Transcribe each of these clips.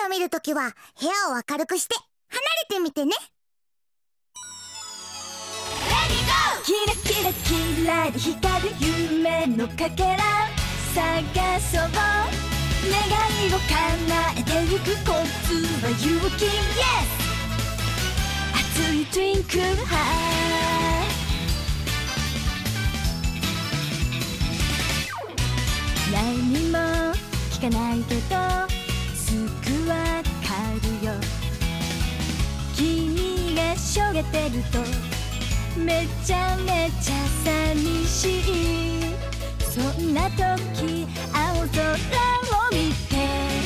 を見るときは部屋を明るくして離れてみてね。 キラキラキラで光る夢のかけら探そう、願いを叶えてゆくコツは勇気 Yes 熱いトゥインクルハイ何も聞かないけどすぐわかるよ、君がしょげてるとめちゃめちゃ寂しい、そんな時青空を見て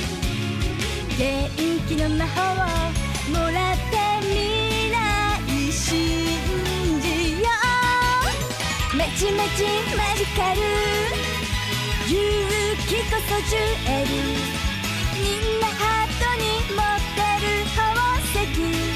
元気の魔法をもらって未来信じよう、めちめちマジカル勇気こそジュエル、みんなハートに持ってる宝石、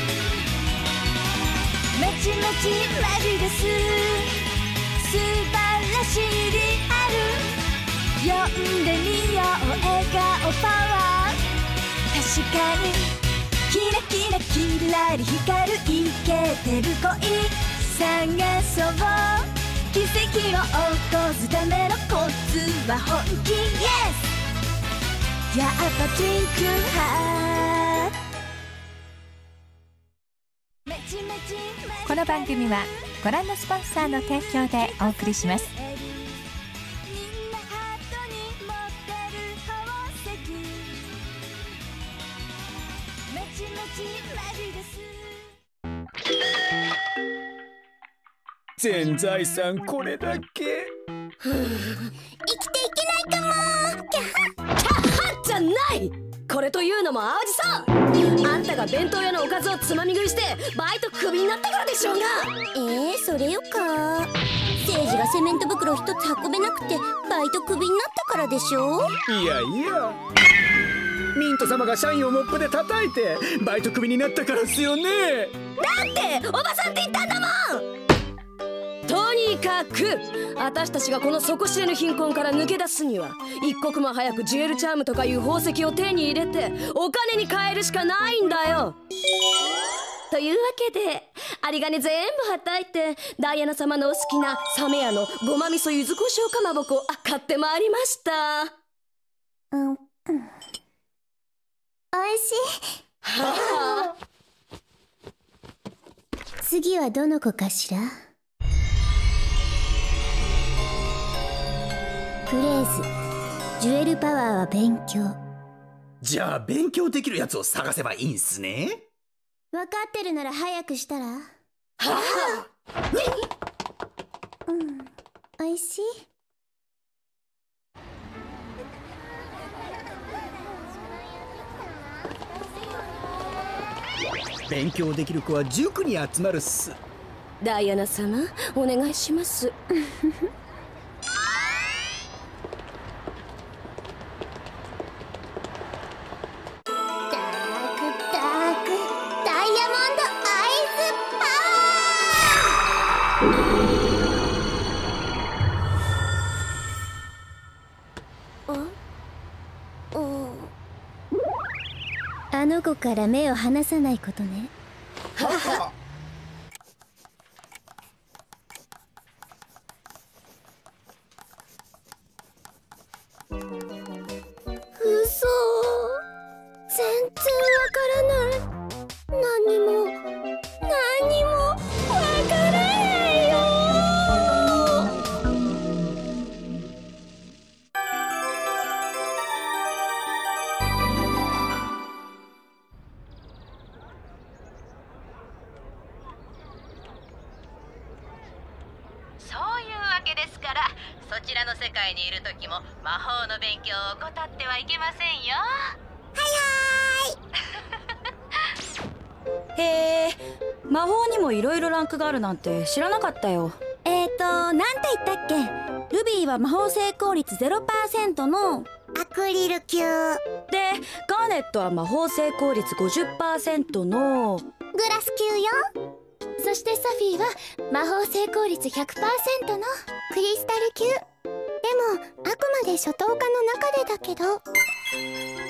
めちめちマジです、素晴らしいリアル、呼んでみよう笑顔パワー、確かにキラキラキラリ光るイケてる恋探そう、奇跡を起こすためのコツは本気 Yes やっぱトゥインクルハー、 この番組はご覧のスポンサーの提供でお送りします。 全財産これだけ。 生きていけないかも。キャはっじゃない、これというのも淡路さん、あんたが弁当屋のおかずをつまみ食いしてバイトクビになったからでしょうが。 それよか。政治がセメント袋一つ運べなくてバイトクビになったからでしょ。 いやいや、ミント様が社員をモップで叩いてバイトクビになったからっすよね。 だっておばさんって言ったんだもん。とにかく私たちがこの底知れぬ貧困から抜け出すには一刻も早くジュエルチャームとかいう宝石を手に入れてお金に換えるしかないんだよ。というわけで有り金全部はたいてダイアナ様のお好きなサメ屋のごま味噌柚子胡椒かまぼこ買ってまいりました。 おいしい。 はあ、 次はどの子かしら。フレーズ、ジュエルパワーは勉強。 じゃあ勉強できるやつを探せばいいんすね。 分かってるなら早くしたら。 はあ、 おいしい。 勉強できる子は塾に集まるっす。 ダイアナ様お願いします。 あの子から目を離さないことね。嘘、全然わからない。何もわからないよ。 そういうわけですから、そちらの世界にいる時も魔法の勉強を怠ってはいけませんよ。 へえ、魔法にもいろいろランクがあるなんて知らなかったよ。なんて言ったっけ。ルビーは魔法成功率 0% のアクリル級。 で、ガーネットは魔法成功率 50% のグラス級よ。そしてソフィーは魔法成功率 100% のクリスタル級。でもあくまで初等科の中でだけど。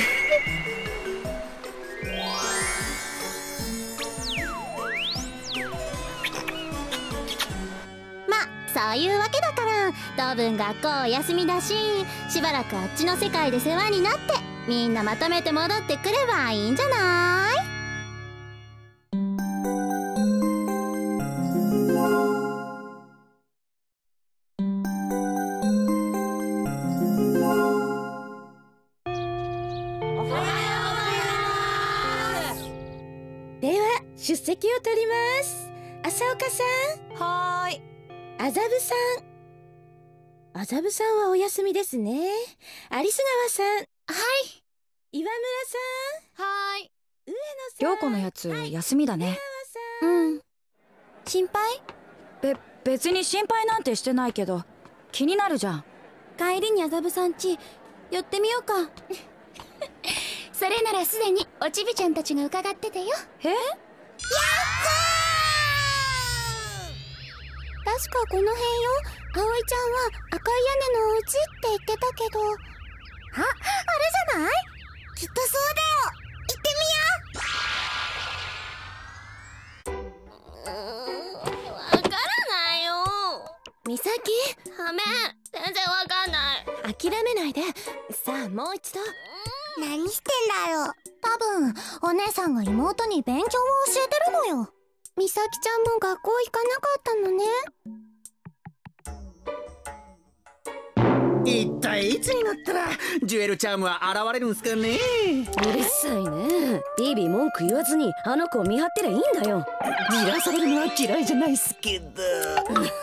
そういうわけだから、当分学校お休みだし、しばらくあっちの世界で世話になって、みんなまとめて戻ってくればいいんじゃない？ では出席を取ります。浅岡さん。 はーい。 麻布さん。麻布さんはお休みですね。有栖川さん。はい。岩村さん。はーい。上野さん。 涼子のやつ休みだね。 うん。心配？ 別に心配なんてしてないけど気になるじゃん。 帰りに麻布さん家寄ってみようか。それならすでにおちびちゃんたちが伺っててよ。 え？ やっほー！確かこの辺よ。葵ちゃんは赤い屋根のお家って言ってたけど。あれじゃない？きっとそうだよ。行ってみよう。わからないよ。美咲、ごめん、全然わかんない。諦めないで。さあもう一度。何してんだろう。多分お姉さんが妹に勉強を教えてるのよ。美咲ちゃんも学校行かなかったのね。 一体いつになったらジュエルチャームは現れるんすかね。 うるさいね。ビビ文句言わずにあの子を見張ってりゃいいんだよ。 じらされるのは嫌いじゃないっすけど。 その前に私たちが飢え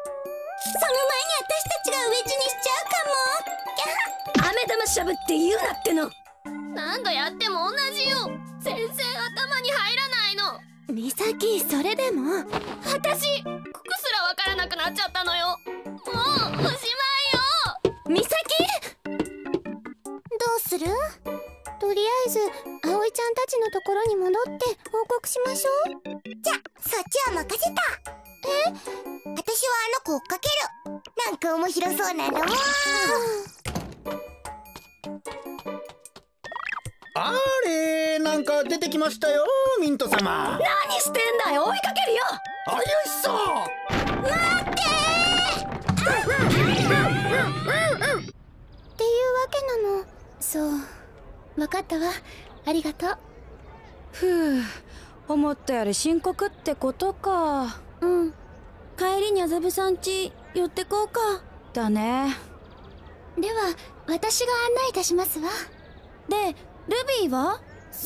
死にしちゃうかも。 飴玉しゃぶって言うなっての。 何度やっても同じよ。全然頭に入らないの。美咲、それでも私、ここすらわからなくなっちゃったのよ。もうおしまいよ。美咲、どうする？とりあえず葵ちゃんたちのところに戻って報告しましょう。じゃ、そっちは任せた。私はあの子追っかける。なんか面白そうなのも。 あれ、なんか出てきましたよ、ミント様。 何してんだよ。追いかけるよ。 あよいしょ。 待ってっていうわけなの。そう、分かったわ。ありがとう。 ふう、思ったより深刻ってことか。 うん、帰りに麻布さん家寄ってこうか。 だね。 では私が案内いたしますわ。で、ルビーは？そう。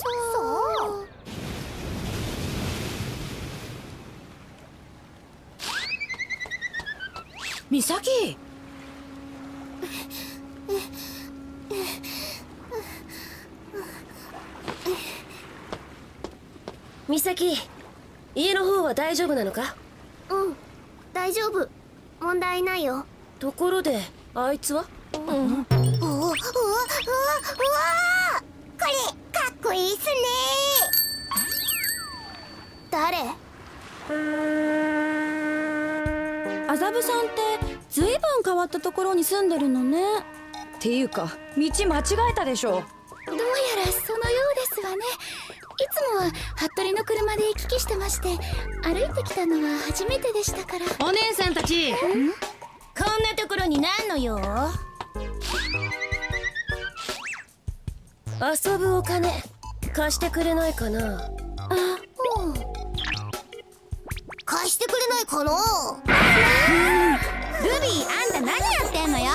美咲。 美咲、家の方は大丈夫なのか？ うん、大丈夫。問題ないよ。 ところであいつは？ うわ、これかっこいいっすね。誰？ 麻布さんってずいぶん変わったところに住んでるのね。っていうか道間違えたでしょ。 どうやらそのようですわね。いつもは服部の車で行き来してまして、歩いてきたのは初めてでしたから。 お姉さんたち、こんなところに何の用？遊ぶお金貸してくれないかな。 貸してくれないかな。ルビー、あんた何やってんのよ。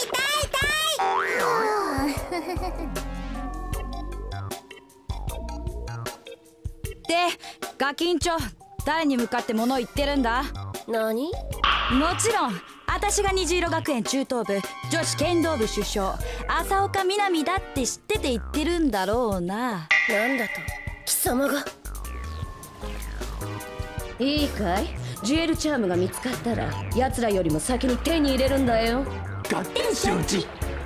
で、ガキンチョ、誰に向かって物を言ってるんだ？ 何？ もちろん私が虹色学園中等部女子剣道部主将浅岡みなみだって知ってて言ってるんだろうな。 なんだと貴様が。いいかい、ジュエルチャームが見つかったら奴らよりも先に手に入れるんだよ。 ガッテン承知。 3人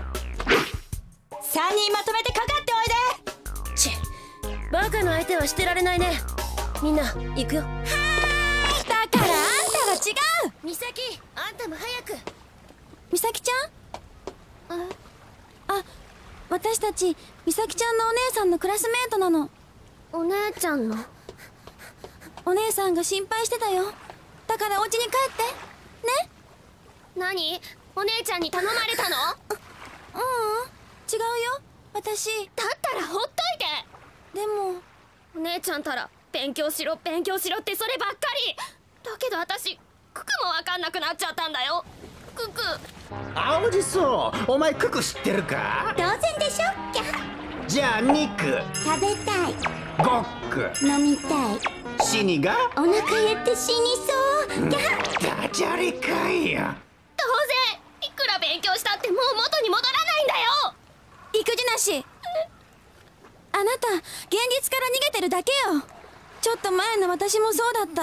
まとめてかかっておいで。 チッ、バカの相手はしてられないね。みんな行くよ。 だからあんたは違う。 美咲、あんたも早く。 美咲ちゃん？私たち美咲ちゃんのお姉さんのクラスメートなの。お姉ちゃんの？お姉さんが心配してたよ。だからお家に帰ってね。 何？お姉ちゃんに頼まれたの？ 違うよ、私。 だったらほっといて。 でもお姉ちゃんたら勉強しろ勉強しろってそればっかり。だけど私ククもわかんなくなっちゃったんだよ。クク。 青じそ、お前クク知ってるか？ 当然でしょ。キャ。 じゃあ肉、 食べたい。 ゴック、 飲みたい。 シニがお腹減って死にそう。キャ。 ダジャレかいよ。 当然。いくら勉強したってもう元に戻らないんだよ。 育児なし。あなた現実から逃げてるだけよ。ちょっと前の私もそうだった。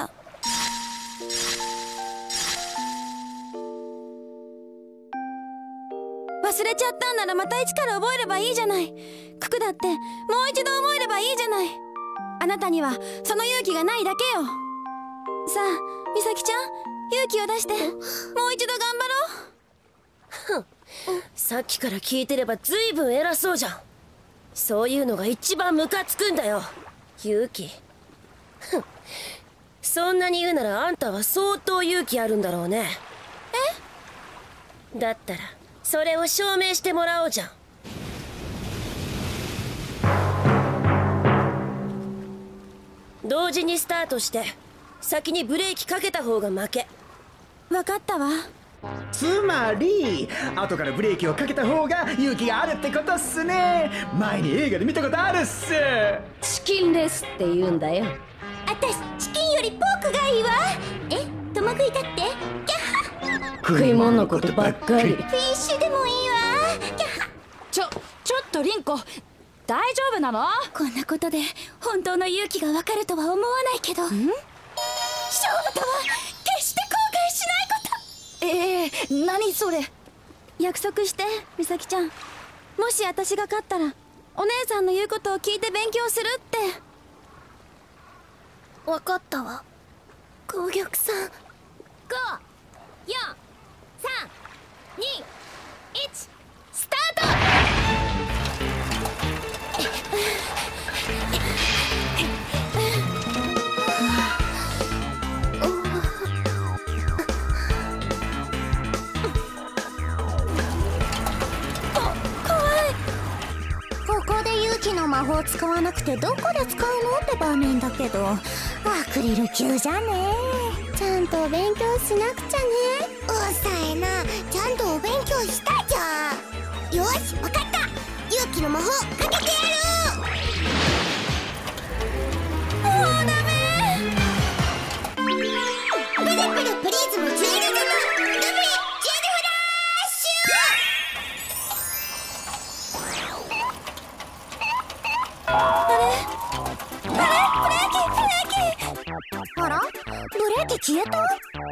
忘れちゃったんならまた一から覚えればいいじゃない。ククだってもう一度覚えればいいじゃない。あなたにはその勇気がないだけよ。さあ美咲ちゃん、勇気を出してもう一度頑張ろう。 さっきから聞いてればずいぶん偉そうじゃん。そういうのが一番ムカつくんだよ、勇気。そんなに言うならあんたは相当勇気あるんだろうね。だったらそれを証明してもらおうじゃん。同時にスタートして先にブレーキかけた方が負け。 分かったわ。 つまり後からブレーキをかけた方が勇気があるってことっすね。前に映画で見たことあるっす。 チキンレースって言うんだよ。 私チキンよりポークがいいわ。共食いだって。キャッハ。 食い物のことばっかり。 フィッシュでもいいわ。キャッハ。 ちょっとリンコ、大丈夫なの？ こんなことで本当の勇気がわかるとは思わないけど、勝負とは決して後悔しないこと。 何それ。約束して美咲ちゃん。もし私が勝ったらお姉さんの言うことを聞いて勉強するって。 わかったわ、紅玉さん。5、4、3、2、1、スタート。魔法使わなくてどこで使うのって場面だけど、アクリル級じゃね。ちゃんとお勉強しなくちゃね。うっさいな、ちゃんとお勉強したじゃん。よし、わかった。勇気の魔法かけてやる。もうダメ。プルプルプリズムジュエル玉ルビージュエルフラッシュ。あら、ブレーキ消えた？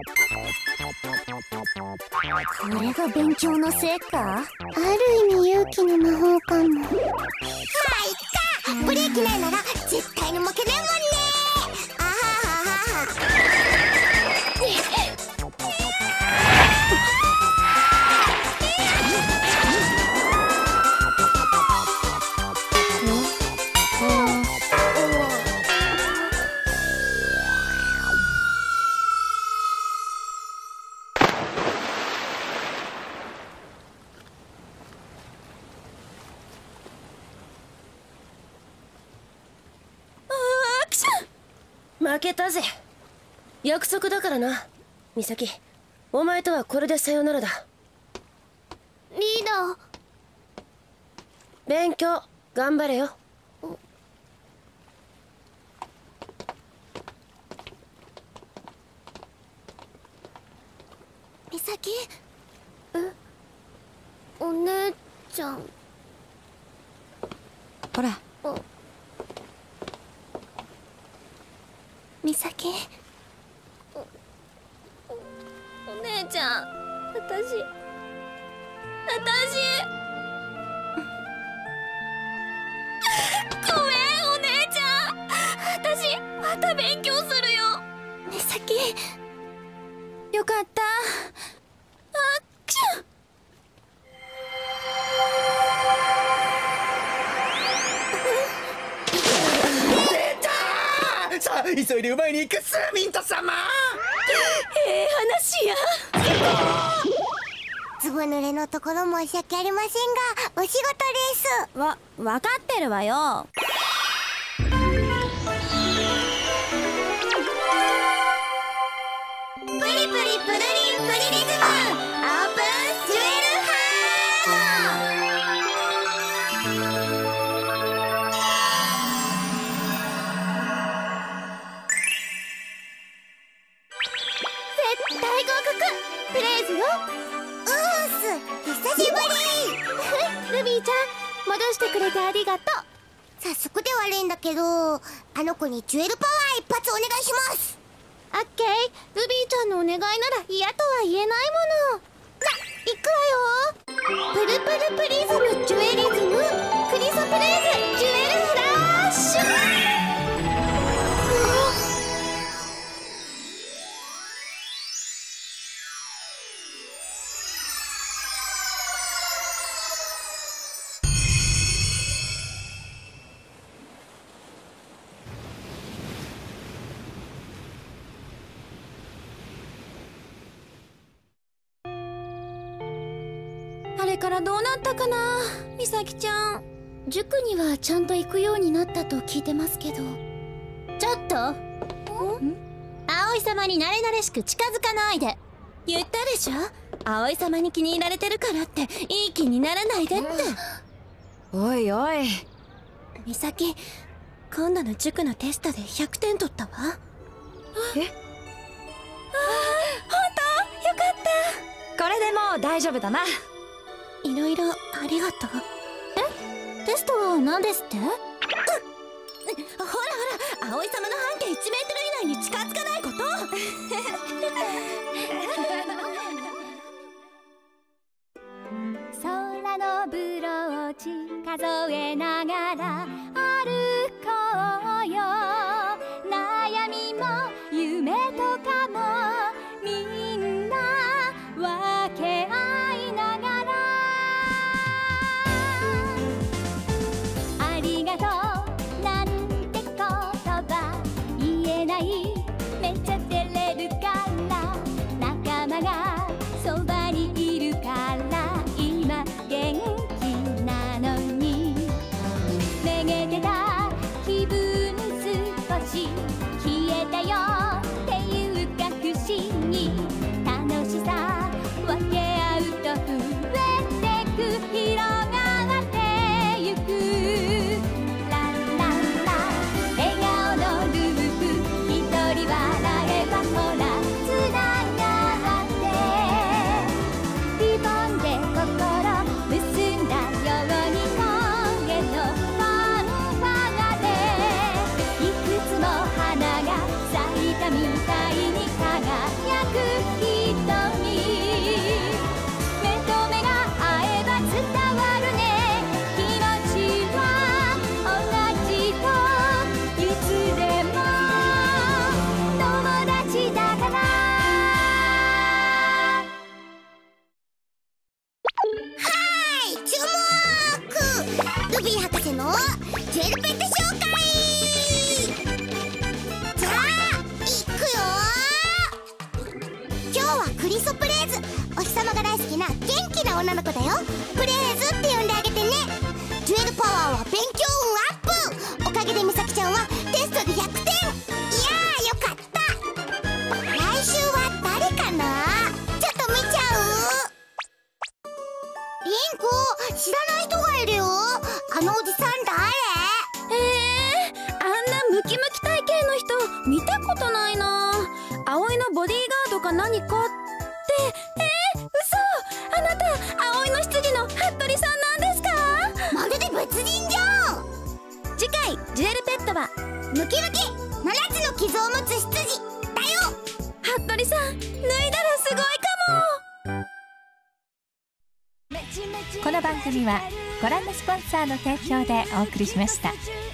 これが勉強の成果？ある意味勇気の魔法かも。まあいっか、ブレーキないなら絶対に負けないもんね。あはははは。 負けたぜ。約束だからな、美咲。お前とはこれでさよならだ。 リーダー、 勉強頑張れよ。 美咲。お姉ちゃん。 ほら。 美咲。お姉ちゃん、私ごめん、お姉ちゃん。私また勉強するよ。美咲。 よかった。 あっくしゅ。 さあ急いで奪いに行くスミント様。 話や。 ずぶ濡れのところ申し訳ありませんが、お仕事です。 わかってるわよ。 プリプリプルリンプリリズム、オープンジュエルハ絶対合格。プレイズよ。うーす、久しぶり。ルビーちゃん、戻してくれてありがとう。早速で悪いんだけど、あの子にジュエルパワー一発お願いします。オッケー。ルビーちゃんのお願いなら嫌とは言えないもの。行くわよ。プルプルプリズムジュエリズム、クリソプレイズジュエルフラッシュ。 あれからどうなったかな、みさきちゃん。 塾にはちゃんと行くようになったと聞いてますけど。ちょっと、葵様に慣れ慣れしく近づかないで。 言ったでしょ、葵様に気に入られてるからっていい気にならないでって。 おいおい、 みさき、今度の塾のテストで100点取ったわ。 え、 本当？よかった。 これでもう大丈夫だな。 いろいろありがとう。 え？テストは何ですって？ ほらほら、葵様の半径1メートル以内に近づかないこと。 空のブローチ数えながら歩こうよ。悩みも夢とかもみんな分け合いながら、ありがとうなんて言葉言えない、めっちゃ照れるから仲間がそばにいるから今元気なのに、めげてた気分少し消えたよっていうか不思議、楽しさ分け合うと増えてく、広がってゆく、ランランラ笑顔のループ、一人笑えばほらつながってリボンで心結んだように声のファンファガで、いくつも花が咲いたみたいに輝く瞳、目と目が合えば伝わるね、気持ちは同じといつでも友達だから。 注目！ルビー博士のジェルペット紹介。じゃあ行くよ。今日はクリソプレイズ、お日様が大好きな元気な女の子だよ。プレイズって呼んであげてね。ジュエルパワーは勉強運アップ。おかげでみさきちゃんはテストで100点。いやーよかった。来週は誰かな、ちょっと見ちゃう。リンコ、知らない人がいるよ。あのおじさん誰？ あんなムキムキ体型の人見たことないな。葵のボディーガードか何かって。嘘、あなた葵の執事の服部さんなんですか？ まるで別人じゃん。 次回ジュエルペットはムキムキ7つの傷を持つ執事だよ。 服部さん、脱いだらすごいかも。 この番組はご覧のスポンサーの提供でお送りしました。